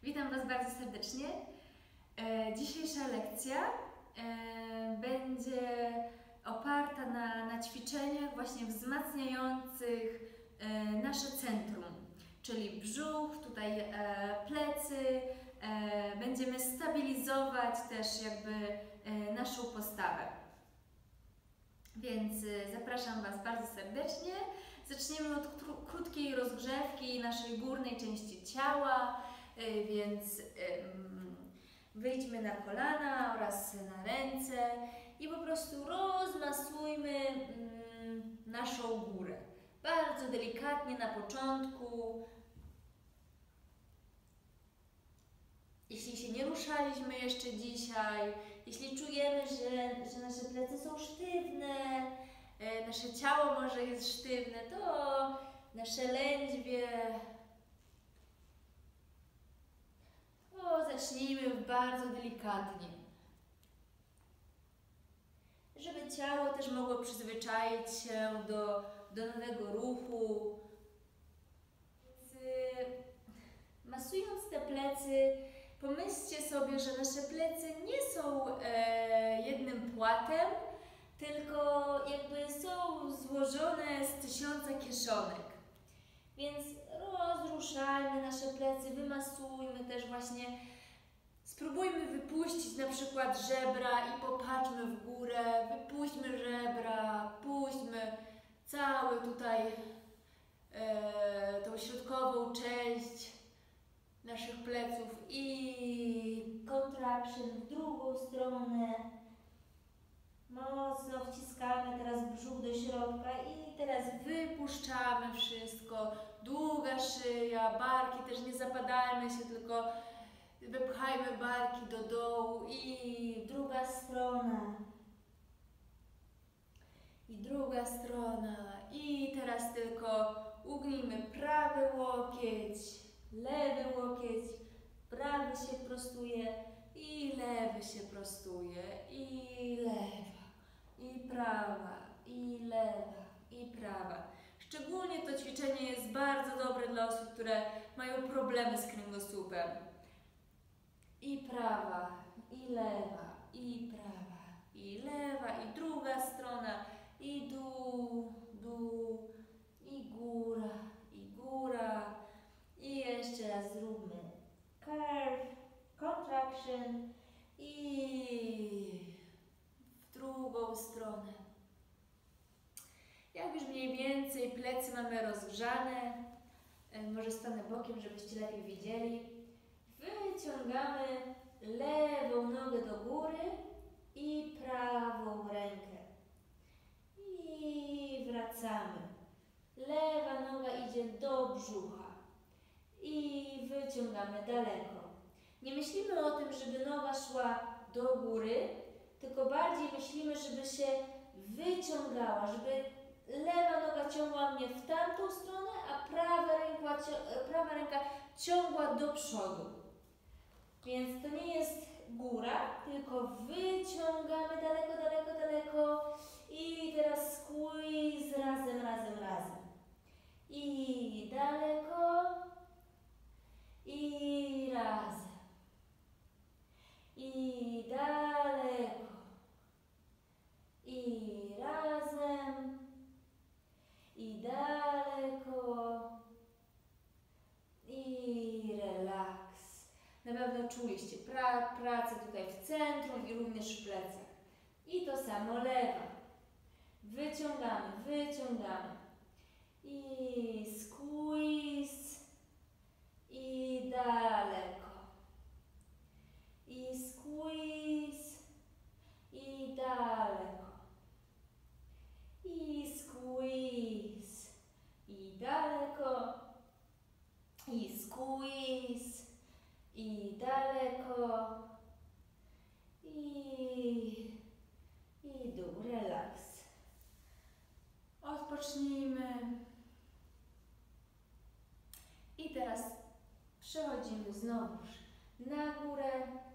Witam Was bardzo serdecznie. Dzisiejsza lekcja będzie oparta na ćwiczeniach właśnie wzmacniających nasze centrum, czyli brzuch, tutaj plecy. Będziemy stabilizować też jakby naszą postawę. Więc zapraszam Was bardzo serdecznie. Zaczniemy od krótkiej rozgrzewki naszej górnej części ciała, więc wyjdźmy na kolana oraz na ręce i po prostu rozmasujmy naszą górę. Bardzo delikatnie na początku. Jeśli się nie ruszaliśmy jeszcze dzisiaj, jeśli czujemy, że nasze plecy są sztywne, nasze ciało może jest sztywne, to nasze lędźwie, zacznijmy bardzo delikatnie, żeby ciało też mogło przyzwyczaić się do nowego ruchu. Masując te plecy, pomyślcie sobie, że nasze plecy nie są jednym płatem, tylko jakby są złożone z 1000 kieszonek. Więc rozruszajmy nasze plecy, wymasujmy też właśnie, spróbujmy wypuścić na przykład żebra i popatrzmy w górę, wypuśćmy żebra, puśćmy cały tutaj tą środkową część naszych pleców i contraction w drugą stronę. Mocno wciskamy teraz brzuch do środka i teraz wypuszczamy wszystko. Długa szyja, barki też nie zapadajmy się, tylko wypchajmy barki do dołu i druga strona. I druga strona. I teraz tylko ugnijmy prawy łokieć, lewy łokieć, prawy się prostuje i lewy się prostuje i lewa. I prawa, i lewa, i prawa. Szczególnie to ćwiczenie jest bardzo dobre dla osób, które mają problemy z kręgosłupem. I prawa, i lewa, i prawa, i lewa, i druga strona, i dół, dół, i góra, i jeszcze raz zróbmy curve, contraction i w drugą stronę. Jak już mniej więcej plecy mamy rozgrzane, może stanę bokiem, żebyście lepiej widzieli. Wyciągamy lewą nogę do góry i prawą rękę. I wracamy. Lewa noga idzie do brzucha. I wyciągamy daleko. Nie myślimy o tym, żeby noga szła do góry, tylko bardziej myślimy, żeby się wyciągała, żeby lewa noga ciągła mnie w tamtą stronę, a prawa ręka ciągła do przodu. Więc to nie jest góra, tylko wyciągamy daleko, daleko, daleko i teraz squeeze razem. I daleko, i razem. I daleko, i razem, i daleko, i relaks. Na pewno czuliście pracę tutaj w centrum i również w plecach. I to samo lewa. Wyciągamy. I squeeze, i daleko. I squeeze, i daleko. I squeeze, i daleko. I squeeze, i daleko. I dół, relaks. Odpocznijmy. I teraz przechodzimy znowuż na górę.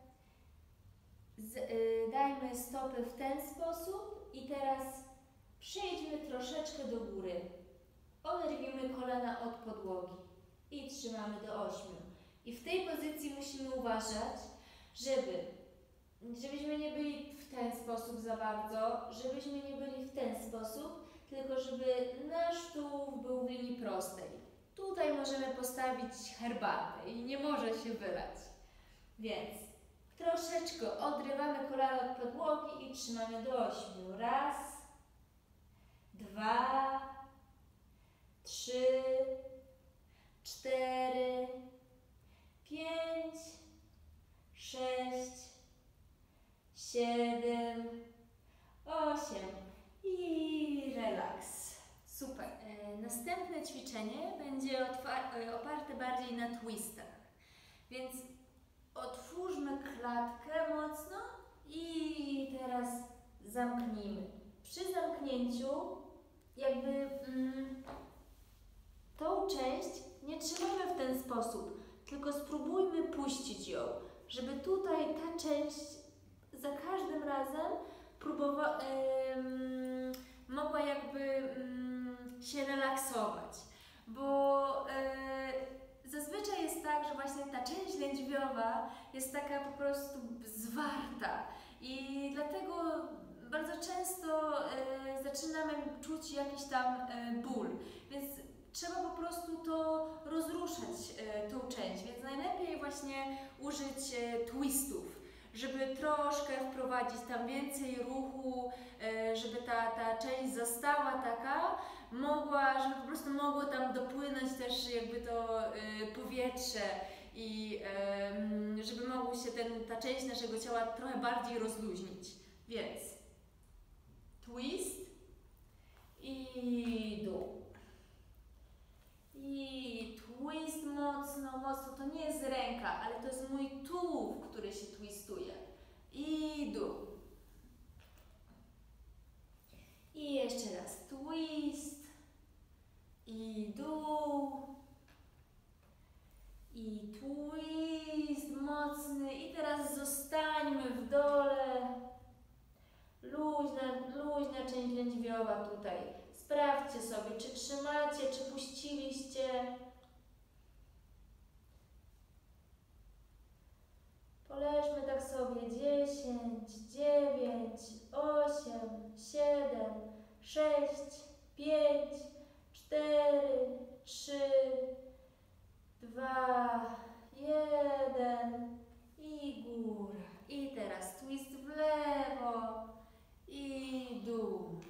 Dajmy stopy w ten sposób i teraz przejdźmy troszeczkę do góry. Oderwijmy kolana od podłogi i trzymamy do 8. I w tej pozycji musimy uważać, żebyśmy nie byli w ten sposób za bardzo, żebyśmy nie byli w ten sposób, tylko żeby nasz tułów był w linii prostej. Tutaj możemy postawić herbatę i nie może się wylać. Więc troszeczkę odrywamy kolana od podłogi i trzymamy do 8. 1, 2, 3, 4, 5, 6, 7, 8 i relaks. Super. Następne ćwiczenie będzie oparte bardziej na twistach. Więc otwórzmy klatkę mocno i teraz zamknijmy. Przy zamknięciu jakby tą część nie trzymamy w ten sposób, tylko spróbujmy puścić ją, żeby tutaj ta część za każdym razem mogła jakby się relaksować, bo zazwyczaj jest tak, że właśnie ta część lędźwiowa jest taka po prostu zwarta i dlatego bardzo często zaczynamy czuć jakiś tam ból, więc trzeba po prostu to rozruszać, tą część, więc najlepiej właśnie użyć twistów, żeby troszkę wprowadzić tam więcej ruchu, żeby ta część została taka, żeby po prostu mogło tam dopłynąć też jakby to powietrze i żeby mogło się ta część naszego ciała trochę bardziej rozluźnić. Więc twist i dół. I twist mocno, mocno. To nie jest ręka, ale to jest mój tułów, który się twistuje. I dół. I jeszcze raz twist. I dół. I twist mocny. I teraz zostańmy w dole. Luźna część lędźwiowa tutaj. Sprawdźcie sobie, czy trzymacie, czy puściliście. Poleżmy tak sobie 10, 9, 8, 7, 6, 5, 4, 3, 2, 1 i góra. I teraz twist w lewo i dół.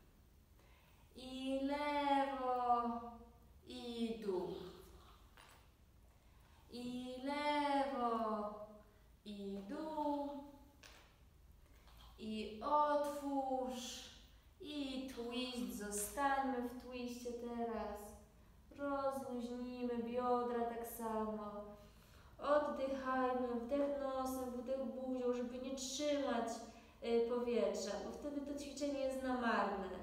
I lewo i dół. I lewo i dół. I otwórz. I twist. Zostańmy w twiście teraz. Rozluźnijmy biodra tak samo. Oddychajmy, wdech nosem, wdech buzią, żeby nie trzymać powietrza, bo wtedy to ćwiczenie jest na marne.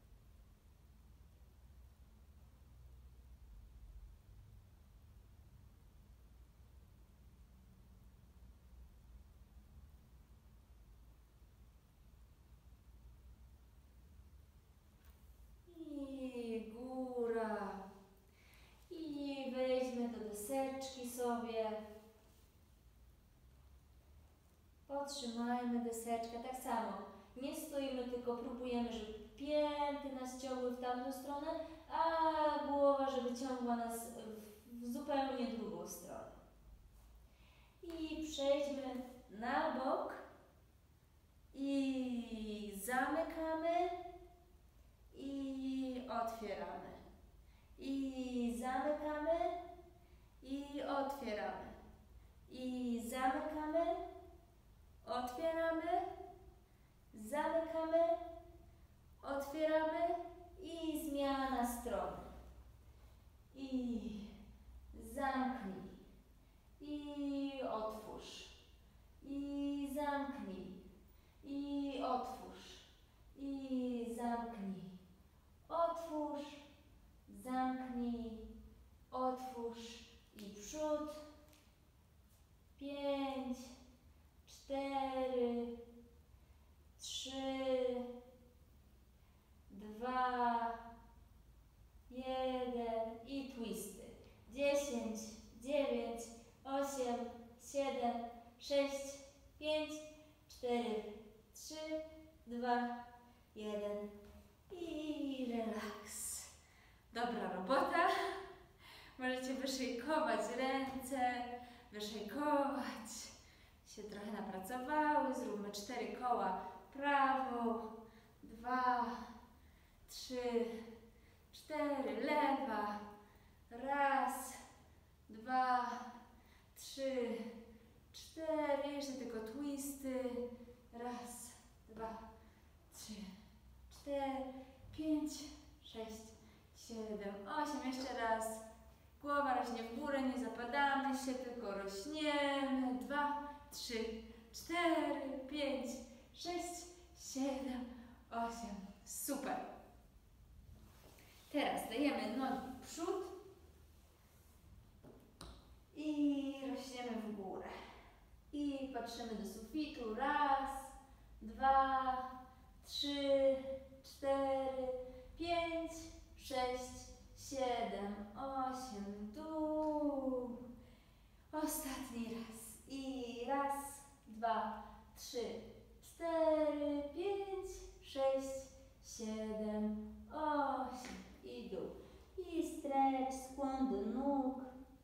I góra. I weźmy do deseczki sobie. Potrzymajmy deseczkę, tak samo. Nie stoimy, tylko próbujemy, żeby pięty nas ciągły w tamtą stronę, a głowa, żeby ciągła nas w zupełnie drugą stronę. I przejdźmy na bok. I zamykamy. I otwieramy. I zamykamy. I otwieramy. I zamykamy. Otwieramy, zamykamy, otwieramy i zmiana strony. I zamknij, i otwórz, i zamknij, i otwórz, i zamknij, otwórz, zamknij, otwórz i przód, 5, 4, 3, 2, 1 i twisty. 10, 9, 6, 5, 4, 3, 2, 1 i relaks. Dobra robota. Możecie wyszejkować ręce, wyszejkować. Się trochę napracowały. Zróbmy 4 koła prawą, 2, 3, 4, lewa, 1, 2, 3, 4, jeszcze tylko twisty, 1, 2, 3, 4, 5, 6, 7, 8, jeszcze raz, głowa rośnie w górę, nie zapadamy się, tylko rośniemy, 2, 3, 4, 5, 6, 7, 8, super. Teraz dajemy nogi w przód i rośniemy w górę. I patrzymy do sufitu. 1, 2, 3, 4, 5, 6, 7, 8, dół. Ostatni raz. I 1, 2, 3, 4, 5, 6, 7, 8 i dół. I stretch, skłon do nóg.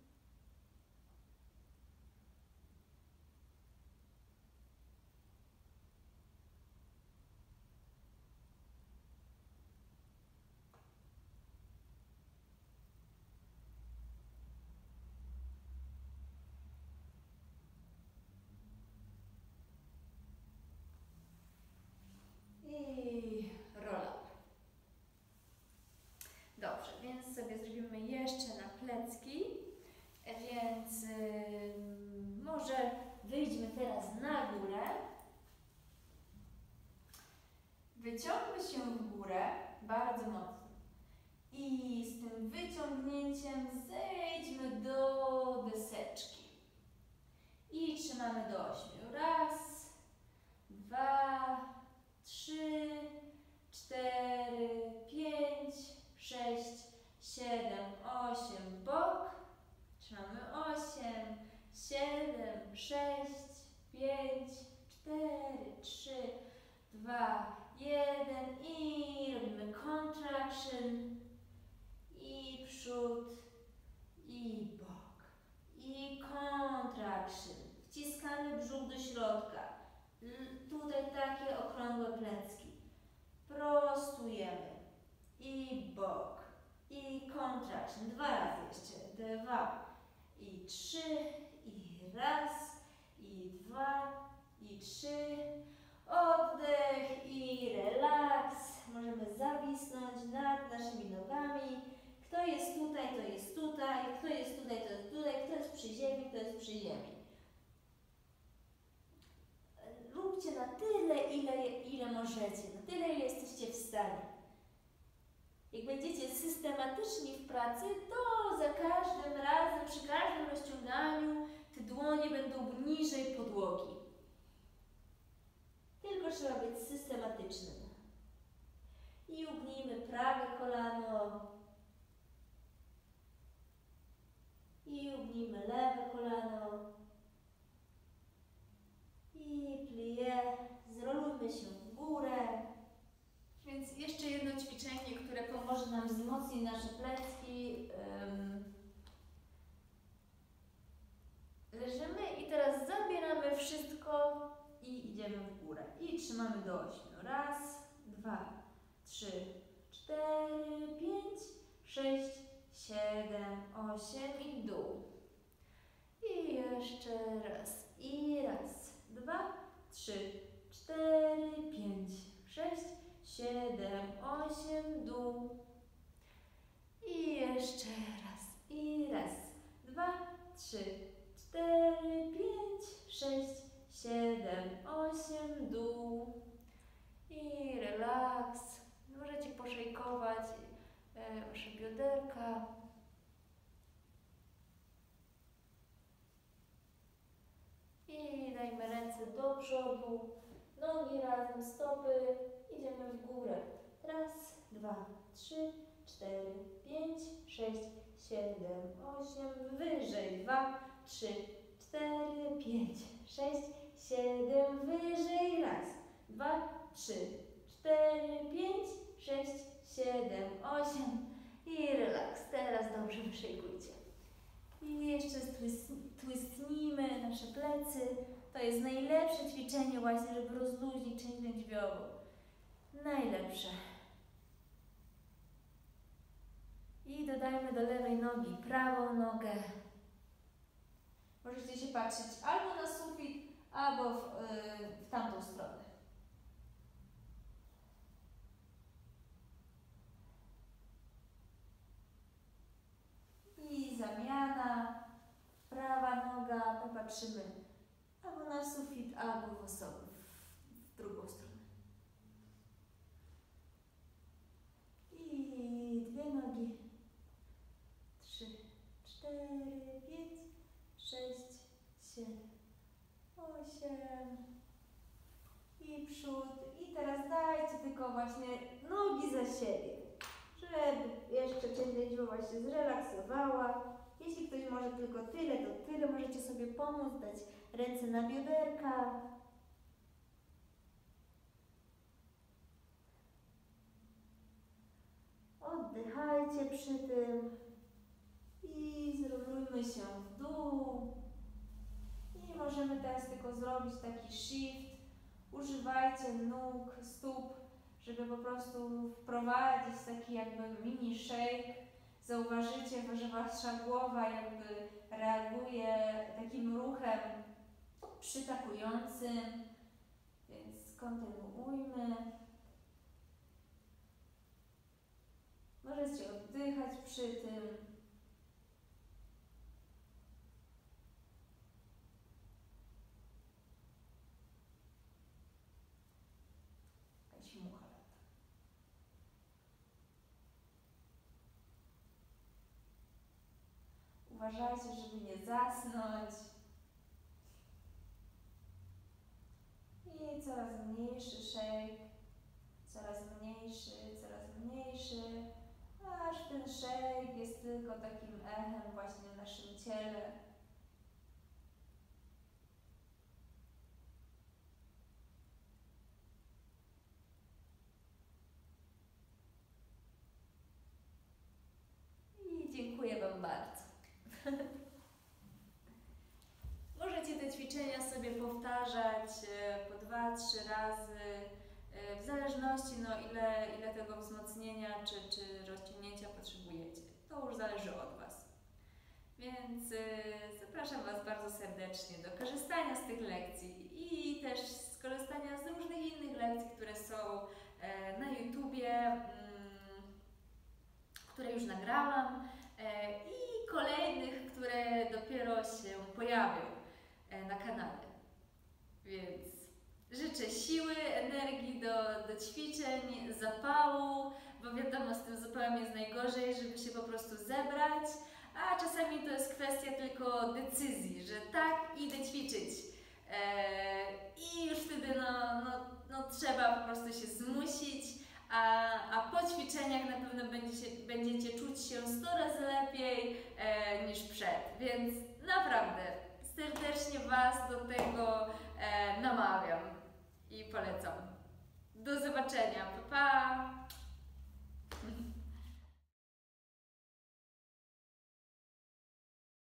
I roll-up. Dobrze, więc sobie zrobimy jeszcze na plecki, więc może wyjdźmy teraz na górę. Wyciągmy się w górę bardzo mocno i z tym wyciągnięciem zejdźmy do deseczki i trzymamy do 8. 1, 2, 3, 4, 5, 6, 7, 8, bok. Trzymamy 8, 7, 6, 5, 4, 3, 2, 1 i robimy contraction i przód i bok i contraction. Wciskamy brzuch do środka. Tutaj takie okrągłe plecki. Prostujemy i bok i contraction. 2 razy jeszcze. 2 i 3 i 1 i 2 i 3. Oddech i relaks. Możemy zawisnąć nad naszymi nogami. Kto jest tutaj, to jest tutaj. Kto jest tutaj, to jest tutaj. Kto jest przy ziemi, to jest przy ziemi. Róbcie na tyle, ile możecie. Na tyle, ile jesteście w stanie. Jak będziecie systematyczni w pracy, to za każdym razem, przy każdym rozciąganiu te dłonie będą niżej podłogi. Tylko trzeba być systematycznym. I ugnijmy prawe kolano. I ugnijmy lewe kolano. I plié. Zrolujmy się w górę. Więc jeszcze jedno ćwiczenie, które pomoże nam wzmocnić nasze plecki. Leżymy i teraz zabieramy wszystko i idziemy w górę. I trzymamy do 8. 1, 2, 3, 4, 5, 6, 7, 8 i dół. I jeszcze raz. I 1, 2, 3, 4, 5, 6, 7, 8, dół. I jeszcze raz. I 1, 2, 3, 4, 5, 6, 7, 8, dół. I relaks. Możecie poszejkować wasze bioderka. I dajmy ręce do przodu, nogi razem, stopy. Idziemy w górę. 1, 2, 3, 4, 5, 6, 7, 8. Wyżej. 2, 3, 4, 5, 6, 7, wyżej, raz, 2, 3, 4, 5, 6, 7, 8 i relaks. Teraz dobrze wyszejkujcie. I jeszcze twistnijmy nasze plecy. To jest najlepsze ćwiczenie właśnie, żeby rozluźnić część lędźwiową. Najlepsze. I dodajmy do lewej nogi prawą nogę. Możecie się patrzeć albo na sufit, albo w tamtą stronę. I zamiana. Prawa noga, popatrzymy albo na sufit, albo w drugą stronę. I dwie nogi. 3, 4, 5, 6, 7, 8 i przód. I teraz dajcie tylko właśnie nogi za siebie, żeby jeszcze część lędźwiowa się zrelaksowała. Jeśli ktoś może tylko tyle, to tyle. Możecie sobie pomóc, dać ręce na bioderka. Oddychajcie przy tym. I zrolujmy się w dół. I możemy teraz tylko zrobić taki shift. Używajcie nóg, stóp, żeby po prostu wprowadzić taki jakby mini shake. Zauważycie, że wasza głowa jakby reaguje takim ruchem przytakującym, więc kontynuujmy. Możecie oddychać przy tym. Jakaś mucha lata. Uważajcie, żeby nie zasnąć. I coraz mniejszy shake, coraz mniejszy, aż ten shake jest tylko takim echem właśnie w naszym ciele. I dziękuję Wam bardzo. Możecie te ćwiczenia sobie powtarzać po 2-3 razy, w zależności ile tego wzmocnienia czy rozciągnięcia potrzebujecie. To już zależy od Was. Więc zapraszam Was bardzo serdecznie do korzystania z tych lekcji i też skorzystania z różnych innych lekcji, które są na YouTubie, które już nagrałam i kolejnych, które dopiero się pojawią na kanale. Więc życzę siły, energii do ćwiczeń, zapału, bo wiadomo, z tym zapałem jest najgorzej, żeby się po prostu zebrać, a czasami to jest kwestia tylko decyzji, że tak, idę ćwiczyć. I już wtedy trzeba po prostu się zmusić, a po ćwiczeniach na pewno będziecie czuć się 100 razy lepiej niż przed, więc naprawdę serdecznie Was do tego namawiam i polecam. Do zobaczenia, pa!